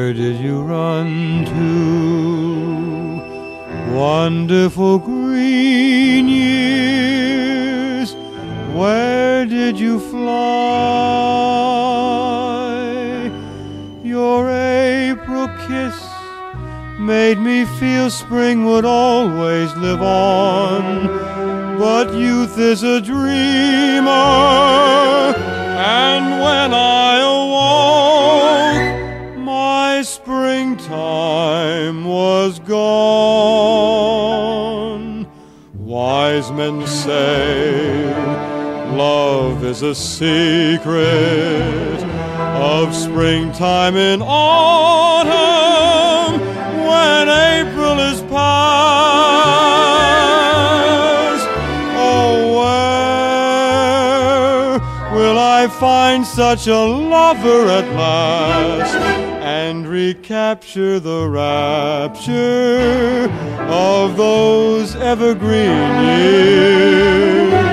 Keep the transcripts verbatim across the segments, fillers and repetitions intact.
Where did you run to? Wonderful green years, where did you fly? Your April kiss made me feel spring would always live on. But youth is a dreamer, and when I awoke, my springtime was gone. Wise men say love is a secret of springtime in autumn, when April is past. Oh, where will I find such a lover at last, and recapture the rapture of those evergreen years?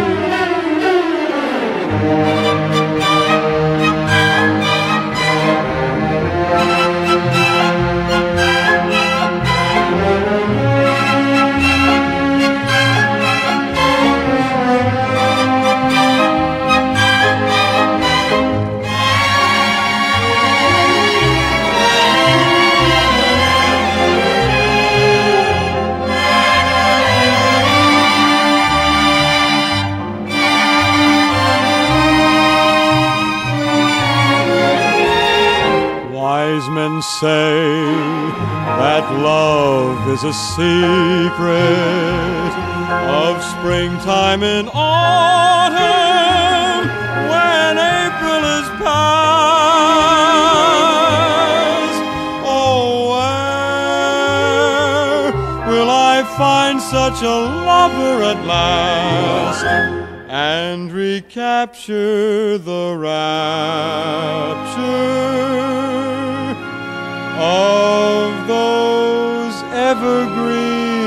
Wise men say that love is a secret of springtime in autumn, when April is past. Oh, where will I find such a lover at last, and recapture the rapture of those evergreen